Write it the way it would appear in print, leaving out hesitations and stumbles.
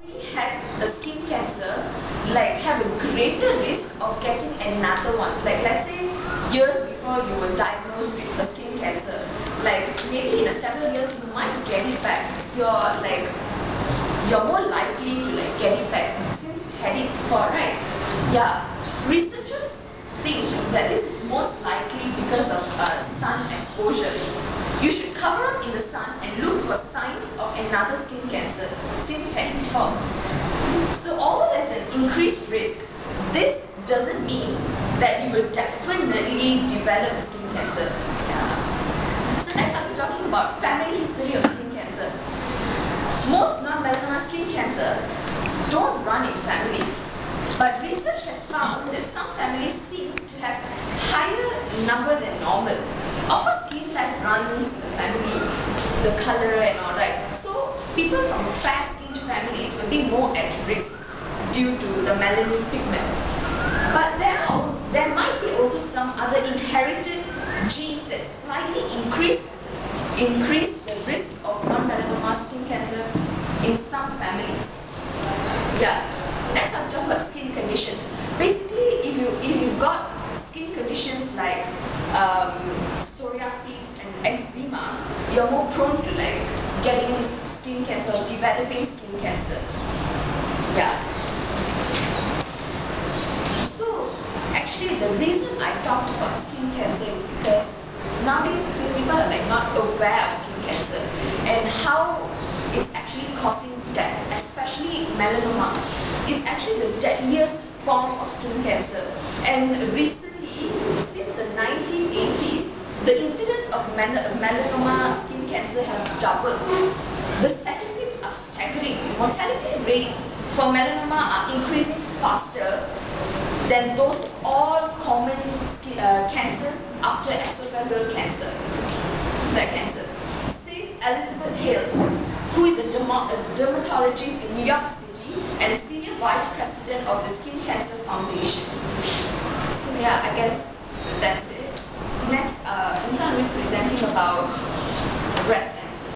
had a skin cancer, like have a greater risk of getting another one. Like let's say years before you were diagnosed with a skin cancer, like maybe in several years you might get it back. You're more likely to like get it back since you had it before, right? Yeah. Researchers think that this is most likely because of sun exposure. You should cover up in the sun and look for signs of another skin cancer since you had it before. So although there's an increased risk, this doesn't mean that you will definitely develop skin cancer. Yeah. So next I'll be talking about family history of skin cancer. Most non-melanoma skin cancer don't run in families, but research has found that some families seem to have higher number than normal. Of course, skin type runs in the family, the color and all right. So people from fair-skinned families will be more at risk due to the melanin pigment. But there might be also some other inherited genes that slightly increase the risk of non-melanoma skin cancer in some families. Yeah. Next, I'll talk about skin conditions. Basically, if you've got skin conditions like psoriasis and eczema, you're more prone to like getting skin cancer or developing skin cancer. Yeah. So actually, the reason I talked about skin cancer is because nowadays I feel people are like not aware of skin cancer and how it's actually causing death, especially melanoma. It's actually the deadliest form of skin cancer. And recently, since the 1980s, the incidence of melanoma skin cancer have doubled. The statistics are staggering. Mortality rates for melanoma are increasing faster than those of all common skin, cancers after esophageal cancer. Says Elizabeth Hale, who is a dermatologist in New York City and a senior vice president of the Skin Cancer Foundation. So yeah, I guess that's it. Next, I'm going to be presenting about breast cancer.